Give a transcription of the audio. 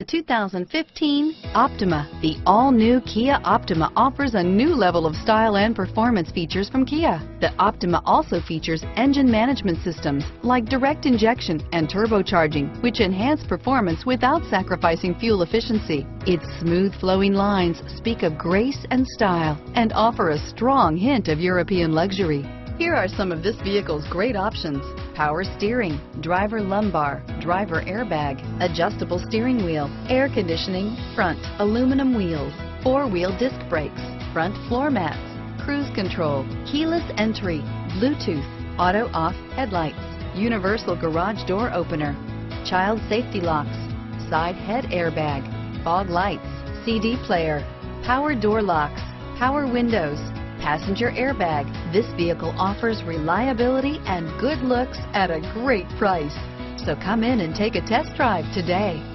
The 2015 Optima. The all-new Kia Optima offers a new level of style and performance features from Kia. The Optima also features engine management systems like direct injection and turbocharging, which enhance performance without sacrificing fuel efficiency. Its smooth flowing lines speak of grace and style and offer a strong hint of European luxury. Here are some of this vehicle's great options: power steering, driver lumbar, driver airbag, adjustable steering wheel, air conditioning, front aluminum wheels, four-wheel disc brakes, front floor mats, cruise control, keyless entry, Bluetooth, auto-off headlights, universal garage door opener, child safety locks, side head airbag, fog lights, CD player, power door locks, power windows, passenger airbag. This vehicle offers reliability and good looks at a great price. So come in and take a test drive today.